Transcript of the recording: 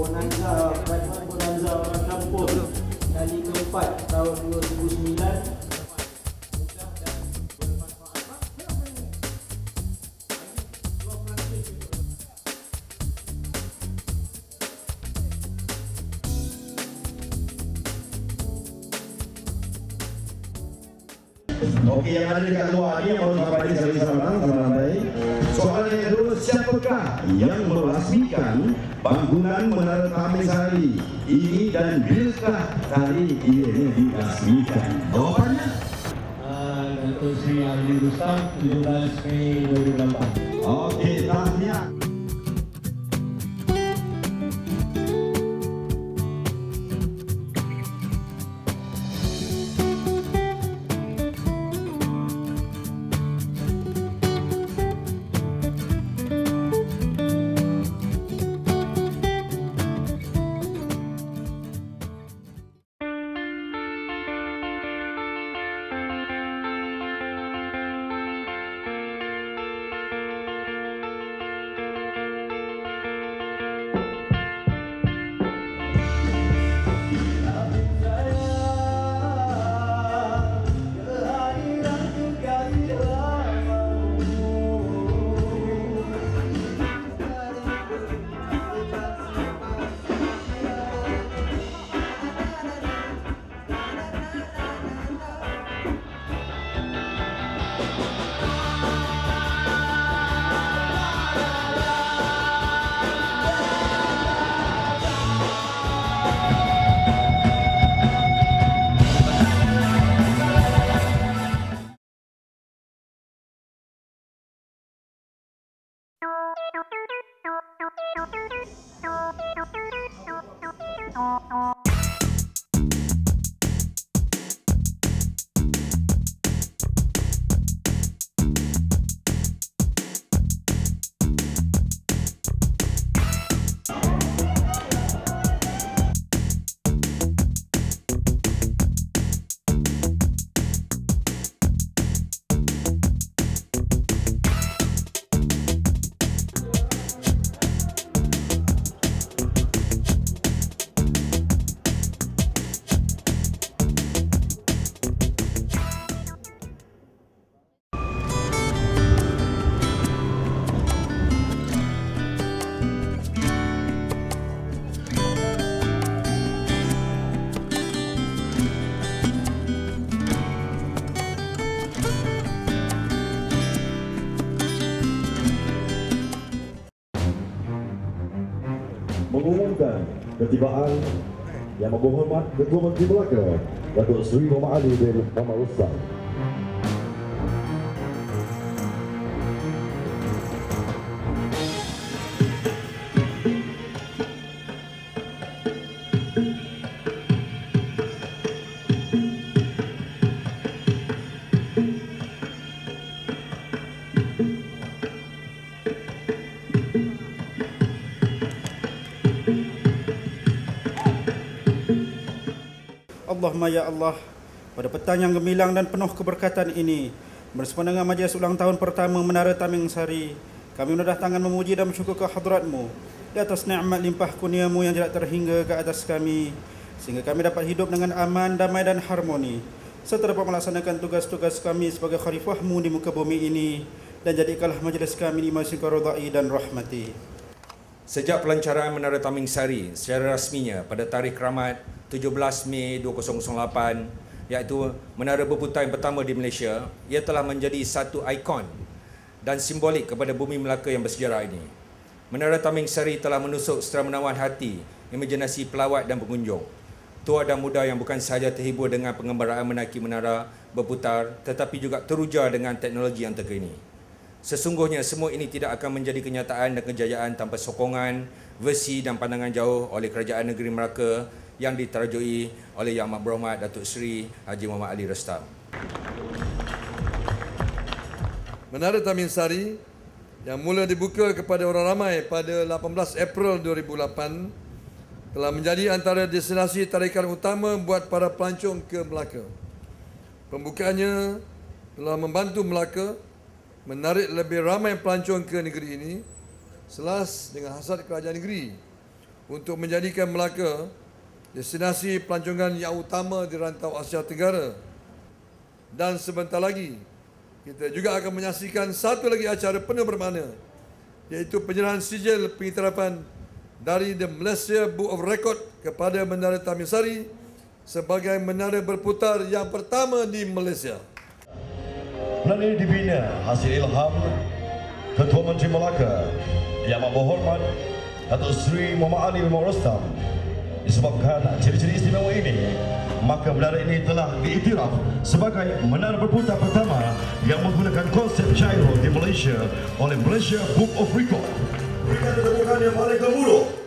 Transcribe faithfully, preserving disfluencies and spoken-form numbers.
Bonanza Kerajaan Bonanza Orang Kampung kali keempat tahun dua ribu sembilan. Okey, yang ada dekat luar ni yang baru sampai di sekali sama sampai. Soalan yang kedua, siapakah yang merasmikan bangunan Menara Tameng Sari ini dan bilakah hari ini dirasmikan? Jawapannya? Uh, Datuk Seri Ali Rustam, tujuh belas Mei dua ribu lapan. Okey, tahniah. Mengumumkan ketibaan Yang Berhormat Ketua Menteri Melaka Datuk Seri Muhammad Ali bin Muhammad Rustam. Allahumma ya Allah, pada petang yang gemilang dan penuh keberkatan ini, bersama dengan majlis ulang tahun pertama Menara Tameng Sari, kami mendatangkan memuji dan bersyukur ke hadratmu di atas nikmat limpah kurniamu yang tidak terhingga ke atas kami, sehingga kami dapat hidup dengan aman, damai dan harmoni, serta dapat melaksanakan tugas-tugas kami sebagai khalifahmu di muka bumi ini, dan jadikanlah majlis kami di masjid Ridai dan rahmati. Sejak pelancaran Menara Tameng Sari secara rasminya pada tarikh keramat tujuh belas Mei dua ribu lapan, iaitu menara berputar yang pertama di Malaysia, ia telah menjadi satu ikon dan simbolik kepada bumi Melaka yang bersejarah ini. Menara Tameng Sari telah menusuk secara menawan hati imajinasi pelawat dan pengunjung, tua dan muda yang bukan sahaja terhibur dengan pengembaraan menaiki menara berputar, tetapi juga teruja dengan teknologi yang terkini. Sesungguhnya semua ini tidak akan menjadi kenyataan dan kejayaan tanpa sokongan, versi dan pandangan jauh oleh Kerajaan Negeri Melaka yang diterajui oleh Yang Amat Berhormat Datuk Seri Haji Muhammad Ali Rustam. Menara Tameng Sari yang mula dibuka kepada orang ramai pada lapan belas April dua ribu lapan telah menjadi antara destinasi tarikan utama buat para pelancong ke Melaka. Pembukaannya telah membantu Melaka menarik lebih ramai pelancong ke negeri ini selas dengan hasrat kerajaan negeri untuk menjadikan Melaka destinasi pelancongan yang utama di rantau Asia Tenggara. Dan sebentar lagi, kita juga akan menyaksikan satu lagi acara penuh bermakna, iaitu penyerahan sijil pengiktirafan dari The Malaysia Book of Record kepada Menara Tamingsari sebagai menara berputar yang pertama di Malaysia. Plan ini dibina hasil ilham Ketua Menteri Melaka Yang Amat Berhormat Datuk Seri Muhammad Ali bin Rostam. Disebabkan ciri-ciri istimewa ini, maka menara ini telah diiktiraf sebagai menara berputar pertama yang menggunakan konsep gyro di Malaysia oleh Malaysia Book of Record. Berikan tepukan yang paling gemuruh